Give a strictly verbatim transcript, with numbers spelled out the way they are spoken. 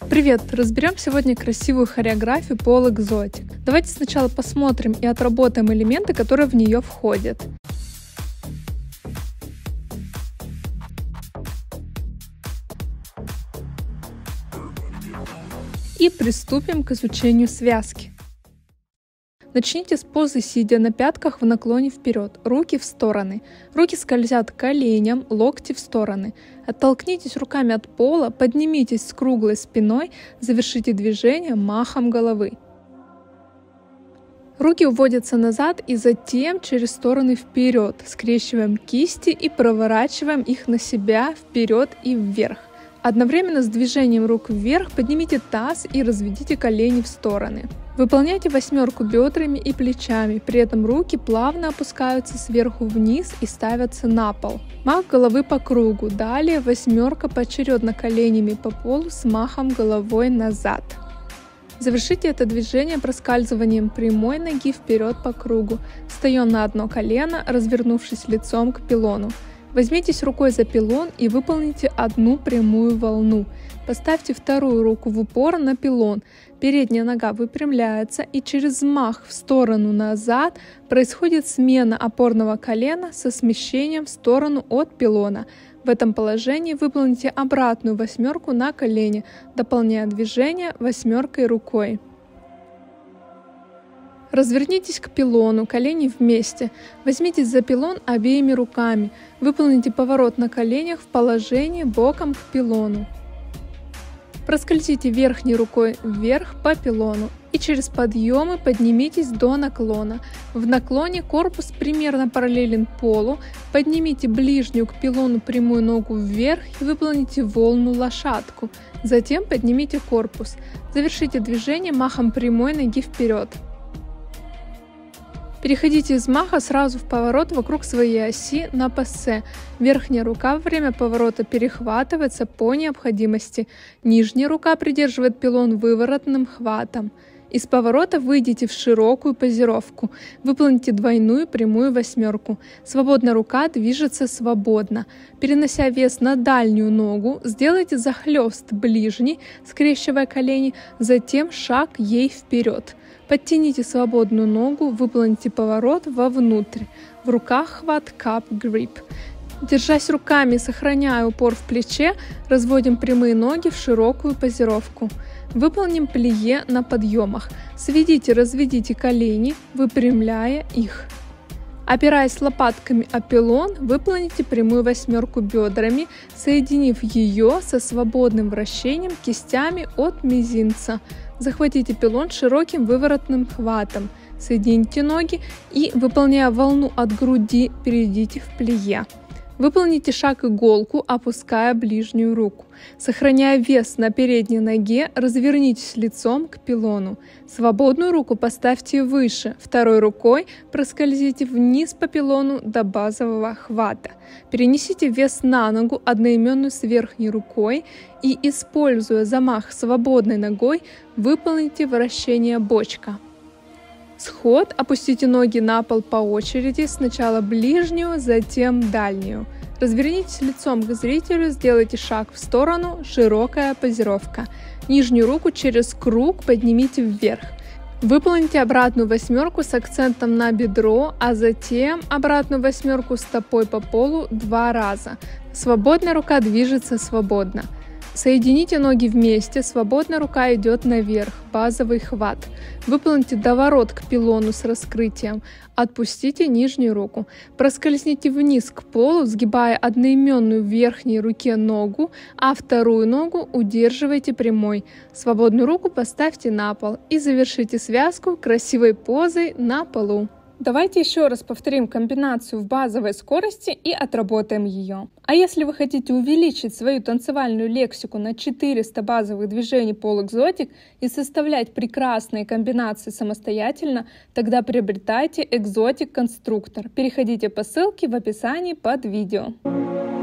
Привет! Разберем сегодня красивую хореографию Pole Exotic. Давайте сначала посмотрим и отработаем элементы, которые в нее входят. И приступим к изучению связки. Начните с позы сидя на пятках в наклоне вперед, руки в стороны. Руки скользят к коленям, локти в стороны. Оттолкнитесь руками от пола, поднимитесь с круглой спиной, завершите движение махом головы. Руки уводятся назад и затем через стороны вперед. Скрещиваем кисти и проворачиваем их на себя вперед и вверх. Одновременно с движением рук вверх поднимите таз и разведите колени в стороны. Выполняйте восьмерку бедрами и плечами, при этом руки плавно опускаются сверху вниз и ставятся на пол. Мах головы по кругу, далее восьмерка поочередно коленями по полу с махом головой назад. Завершите это движение проскальзыванием прямой ноги вперед по кругу. Встаем на одно колено, развернувшись лицом к пилону. Возьмитесь рукой за пилон и выполните одну прямую волну. Поставьте вторую руку в упор на пилон. Передняя нога выпрямляется и через взмах в сторону назад происходит смена опорного колена со смещением в сторону от пилона. В этом положении выполните обратную восьмерку на колени, дополняя движение восьмеркой рукой. Развернитесь к пилону, колени вместе. Возьмитесь за пилон обеими руками. Выполните поворот на коленях в положении боком к пилону. Проскользите верхней рукой вверх по пилону и через подъемы поднимитесь до наклона. В наклоне корпус примерно параллелен полу. Поднимите ближнюю к пилону прямую ногу вверх и выполните волну лошадку. Затем поднимите корпус. Завершите движение махом прямой ноги вперед. Переходите из маха сразу в поворот вокруг своей оси на пассе. Верхняя рука во время поворота перехватывается по необходимости. Нижняя рука придерживает пилон выворотным хватом. Из поворота выйдите в широкую позировку. Выполните двойную прямую восьмерку. Свободная рука движется свободно. Перенося вес на дальнюю ногу, сделайте захлёст ближний, скрещивая колени, затем шаг ей вперед. Подтяните свободную ногу, выполните поворот вовнутрь. В руках хват cup grip. Держась руками, сохраняя упор в плече, разводим прямые ноги в широкую позировку. Выполним плие на подъемах. Сведите, разведите колени, выпрямляя их. Опираясь лопатками о пилон, выполните прямую восьмерку бедрами, соединив ее со свободным вращением кистями от мизинца. Захватите пилон широким выворотным хватом. Соедините ноги и, выполняя волну от груди, перейдите в плие. Выполните шаг иголку, опуская ближнюю руку. Сохраняя вес на передней ноге, развернитесь лицом к пилону. Свободную руку поставьте выше, второй рукой проскользите вниз по пилону до базового хвата. Перенесите вес на ногу, одноименную с верхней рукой, и, используя замах свободной ногой, выполните вращение бочка. Сход. Опустите ноги на пол по очереди, сначала ближнюю, затем дальнюю. Развернитесь лицом к зрителю, сделайте шаг в сторону, широкая позировка. Нижнюю руку через круг поднимите вверх. Выполните обратную восьмерку с акцентом на бедро, а затем обратную восьмерку стопой по полу два раза. Свободная рука движется свободно. Соедините ноги вместе, свободная рука идет наверх, базовый хват. Выполните доворот к пилону с раскрытием. Отпустите нижнюю руку. Проскользните вниз к полу, сгибая одноименную в верхней руке ногу, а вторую ногу удерживайте прямой. Свободную руку поставьте на пол и завершите связку красивой позой на полу. Давайте еще раз повторим комбинацию в базовой скорости и отработаем ее. А если вы хотите увеличить свою танцевальную лексику на четыреста базовых движений Pole Exotic и составлять прекрасные комбинации самостоятельно, тогда приобретайте Exotic конструктор. Переходите по ссылке в описании под видео.